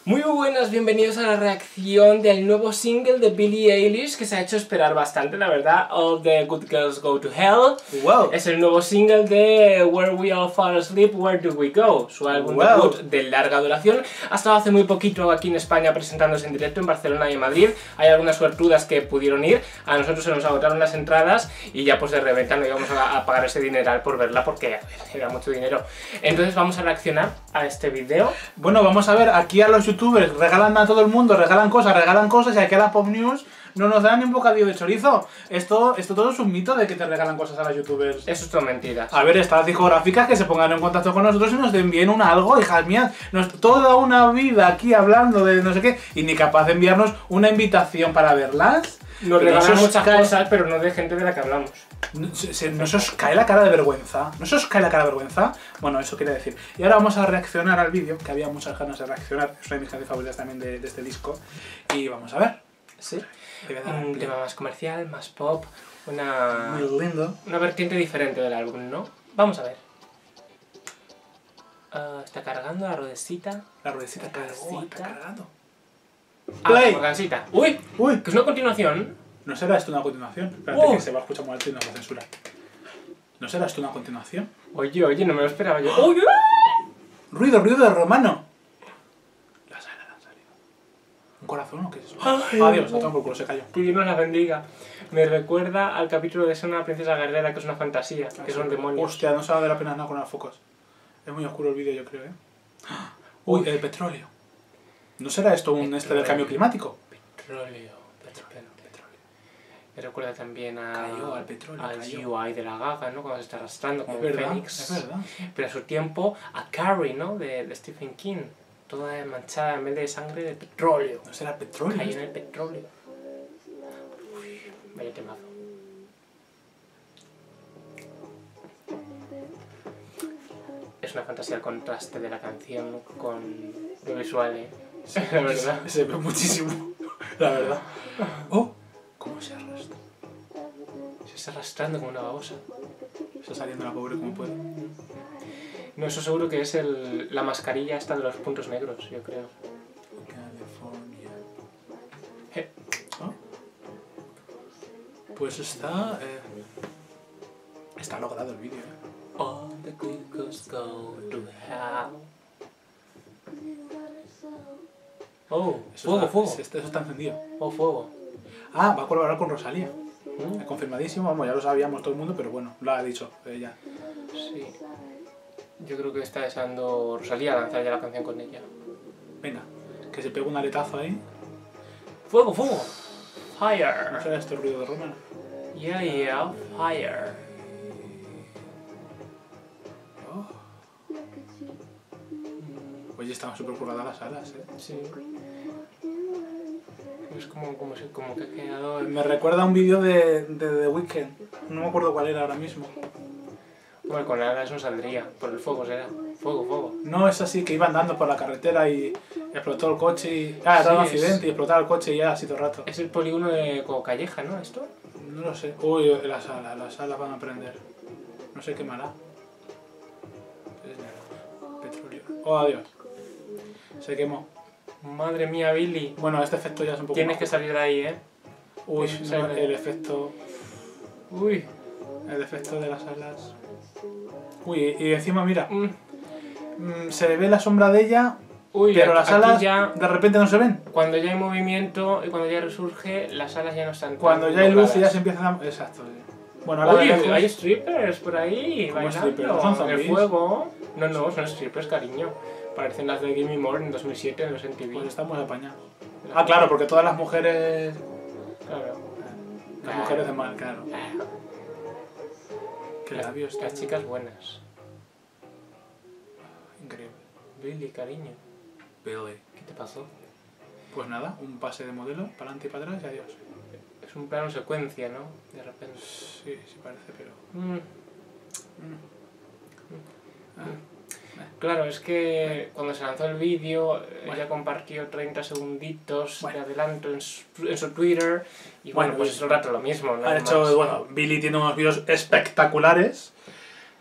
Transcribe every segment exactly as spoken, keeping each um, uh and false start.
Muy buenas, bienvenidos a la reacción del nuevo single de Billie Eilish que se ha hecho esperar bastante, la verdad. All the Good Girls Go to Hell. Wow. Es el nuevo single de Where We All Fall Asleep, Where Do We Go, su álbum Wow. debut de larga duración. Ha estado hace muy poquito aquí en España presentándose en directo en Barcelona y en Madrid. Hay algunas suertudas que pudieron ir, a nosotros se nos agotaron las entradas y ya pues de reventa no íbamos a, a pagar ese dineral por verla porque a ver, era mucho dinero. Entonces vamos a reaccionar a este vídeo. Bueno, vamos a ver, aquí a los youtubers regalan a todo el mundo, regalan cosas, regalan cosas, y aquí a la Pop News no nos dan ni un bocadillo de chorizo. Esto, esto todo es un mito de que te regalan cosas a las youtubers. Eso es todo mentira. A ver, estas discográficas que se pongan en contacto con nosotros y nos envíen un algo, hijas mías. Nos, toda una vida aquí hablando de no sé qué, y ni capaz de enviarnos una invitación para verlas. Nos Pero regalan no se os muchas cae- cosas, pero no de gente de la que hablamos. No se, se- no se os cae la cara de vergüenza. ¿No se os cae la cara de vergüenza? Bueno, eso quiere decir. Y ahora vamos a reaccionar al vídeo, que había muchas ganas de reaccionar. Es una de mis canciones favoritas también de, de este disco. Y vamos a ver. Sí. Le voy a dar al Un play. tema más comercial, más pop, una, Muy lindo. una vertiente diferente del álbum, ¿no? Vamos a ver. Ah, está cargando la ruedecita. La ruedecita La cargó, ruedecita. está cargando. Ah, Play. organsita. ¡Uy! Uy, Que es una continuación. ¿no será esto una continuación? Espérate Oh. que se va a escuchar muy alto y nos va a censurar. ¿No será esto una continuación? Oye, oye, no me lo esperaba yo. ¡Uy! Ruido, ruido de romano. Las alas han salido. ¿Un corazón o qué es eso? Ay, Adiós, no. a tomar por culo, se cayó. Que Dios nos la bendiga. Me recuerda al capítulo de Ser una princesa guerrera, que es una fantasía, que son demonios. Hostia, no se vale la pena nada con los focos. Es muy oscuro el vídeo, yo creo, ¿eh? Uy, el petróleo. ¿No será esto un este del cambio climático? Petróleo, petróleo, petróleo. Me recuerda también a, Cayó al petróleo, al cayó. G U I de la Gaga, ¿no? Cuando se está arrastrando como Es un verdad, fénix. es verdad. Pero a su tiempo a Carrie, ¿no? De, de Stephen King. Toda manchada en vez de sangre de petróleo. ¿No será petróleo? Cayó en el petróleo. Uy, vaya temazo. Es una fantasía el contraste de la canción con lo visual, ¿eh? La verdad. Se ve muchísimo, la verdad. Oh, ¿cómo se arrastra? Se está arrastrando como una babosa. Está saliendo la pobre como puede. No, eso seguro que es el, la mascarilla esta de los puntos negros, yo creo. California. Je. Oh. Pues está... Eh, está logrado el vídeo, ¿eh? All the good girls go to hell. Oh, Eso fuego, está, fuego. Eso está encendido. Oh, fuego. Ah, va a colaborar con Rosalía. ¿Mm? Confirmadísimo, vamos, ya lo sabíamos todo el mundo, pero bueno, lo ha dicho ella. Sí. Yo creo que está deseando Rosalía lanzar ya la canción con ella. Venga, que se pegue un aletazo ahí. Fuego, fuego. ¿No Fire. será este ruido de Roma? Yeah, yeah, fire. Oh. Oye, estaban súper curradas las alas, ¿eh? Sí. Es como, como, si- como que ha quedado... Me recuerda a un vídeo de, de The Weeknd. No me acuerdo cuál era ahora mismo. Bueno, con alas no saldría. Por el fuego será. Fuego, fuego. No, es así, que iba andando por la carretera y explotó el coche y... Ah, era un Sí, accidente es- y explotaba el coche y ya así todo el rato. Es el polígono de como Calleja, ¿no? ¿Esto? No lo sé. Uy, las alas, las alas van a prender. No sé qué mala. Petróleo. Oh, adiós. Se quemó. Madre mía, Billy. Bueno, este efecto ya es un poco Tienes más- que salir de ahí, ¿eh? Uy, Tienes que no, salir de- el efecto... Uy. El efecto de las alas... Uy, y encima, mira, Mm. mm, se ve la sombra de ella, Uy, pero aquí- las aquí alas ya, de repente no se ven. cuando ya hay movimiento y cuando ya resurge, las alas ya no están tan Cuando ya hay luz y ya dobladas. se empiezan a... Exacto. sí. Bueno, ahora de Uy, lejos- hay strippers por ahí ¿Cómo bailando. strippers? ¿Son El zombies? fuego. No, no, son strippers, cariño. Parecen las de Gimme More en dos mil siete en los M T V. Pues estamos apañados. Ah, claro, porque todas las mujeres... Claro. Las mujeres de mal, claro. Claro. Qué Las- labios. Las tan- chicas buenas. Increíble. Billy, cariño. Billy. ¿Qué te pasó? Pues nada, un pase de modelo, para adelante y para atrás y adiós. Es un plano secuencia, ¿no? De repente. Sí, sí parece, pero... Mm. Ah, Claro, es que cuando se lanzó el vídeo, Bueno. ella compartió treinta segunditos Bueno. de adelanto en su, en su Twitter y bueno, Bueno, pues es un rato lo mismo. ¿no? Han hecho, Más. bueno, Billy tiene unos vídeos espectaculares.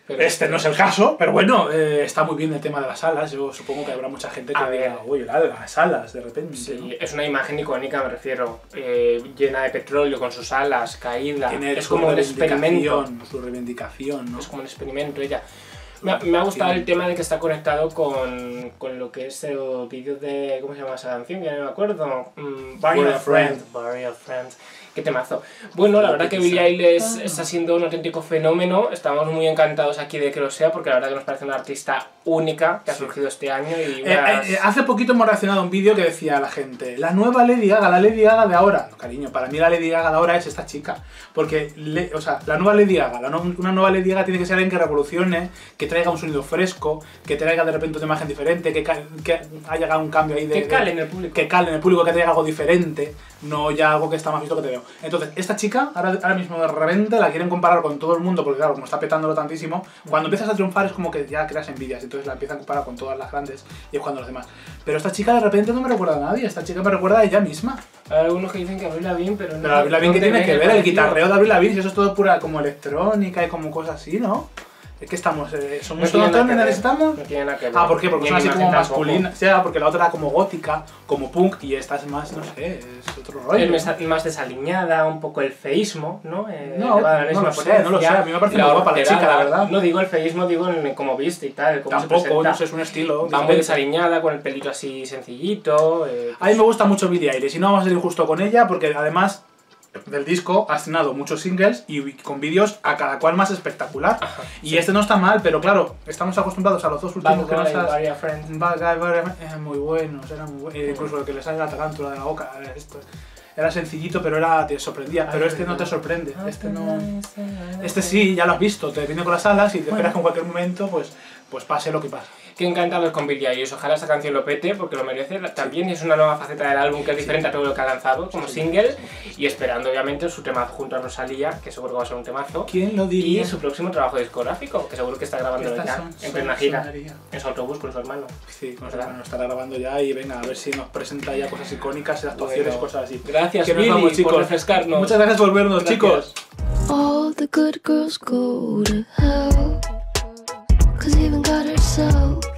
Pero este no es el caso, pero bueno, eh, está muy bien el tema de las alas. Yo supongo que habrá mucha gente que A diga, ver. uy, las alas, de repente. Sí, ¿no? es una imagen icónica, me refiero, eh, llena de petróleo, con sus alas, caída. Tiene Es su como un experimento. reivindicación, su reivindicación, ¿no? Es como un experimento ella. Me ha, me ha gustado el tema de que está conectado con, con lo que es el vídeo de... ¿Cómo se llama esa canción? Ya no me acuerdo. Mm, Bury a Friend. Bury a Friend. Qué temazo. Bueno, la verdad que Billie Eilish está siendo un auténtico fenómeno. Estamos muy encantados aquí de que lo sea, porque la verdad que nos parece una artista única que ha surgido este año. Y Eh, unas... eh, hace poquito hemos reaccionado a un vídeo que decía la gente, la nueva Lady Gaga, la Lady Gaga de ahora. No, cariño, para mí la Lady Gaga de ahora es esta chica. Porque, le, o sea, la nueva Lady Gaga, la no, una nueva Lady Gaga tiene que ser alguien que revolucione, que traiga un sonido fresco, que traiga de repente una imagen diferente, que, que haya un cambio ahí de... Que cale de, en el público. Que cale en el público, que traiga algo diferente, no ya algo que está más visto que te veo. Entonces, esta chica, ahora, ahora mismo de repente la quieren comparar con todo el mundo, porque claro, como está petándolo tantísimo, cuando empiezas a triunfar es como que ya creas envidias, entonces la empiezan a comparar con todas las grandes y es cuando los demás. Pero esta chica de repente no me recuerda a nadie, esta chica me recuerda a ella misma. Hay algunos que dicen que Avril Lavigne, pero no. Pero Avril Lavigne, ¿qué ¿dónde tiene que ven ver? El parecido? guitarreo de Avril Lavigne, eso es todo pura como electrónica y como cosas así, ¿no? Es que estamos, eh, somos No tiene nada tonos que que ver, necesitamos. No tiene nada que ver. Ah, ¿por qué? Porque Ni son así en como imagen tampoco. masculinas. Sí, porque la otra era como gótica, como punk, y esta es más, no sé, es otro rollo. Es más, más desaliñada, un poco el feísmo, ¿no? Eh, No, llevada a la no misma lo sé, no lo sé, potencia, a mí me parece la muy guapa la horterada. chica, la verdad. No digo el feísmo, digo en cómo viste y tal, cómo se Tampoco, presenta. no sé, es un estilo. Va muy diferente. desaliñada, con el pelito así sencillito. Eh, A mí me gusta mucho Billie Eilish y no vamos a ser injusto con ella porque además del disco ha estrenado muchos singles y con vídeos a cada cual más espectacular. Ajá, y sí. este no está mal, pero claro, estamos acostumbrados a los dos últimos Bad que nos Guy, has... Bury a Friend. Bad Guy, Bury a Friend, eran muy buenos, eran muy buenos. Incluso lo que le sale la tarántula de la boca, esto era sencillito, pero era, te sorprendía. Pero este no te sorprende, este no... Este sí, ya lo has visto, te viene con las alas y te esperas que en cualquier momento pues, pues pase lo que pase. Que encantado con Billie Eilish. Ojalá esta canción lo pete porque lo merece. También es una nueva faceta del álbum que es diferente a todo lo que ha lanzado como single. Y esperando, obviamente, su temazo junto a Rosalía, que seguro que va a ser un temazo. ¿Quién lo diría? Y su próximo trabajo discográfico, que seguro que está grabando ya son- en plena gira. sonaría. En su autobús con su hermano. Sí, con su ¿Verdad? hermano estará grabando ya y venga, a ver si nos presenta ya cosas icónicas, actuaciones, Bueno, cosas así. Gracias, Que nos Billy, vamos, por chicos. refrescarnos. Muchas gracias por vernos, Gracias. chicos. All the good girls go to hell, 'cause even God herself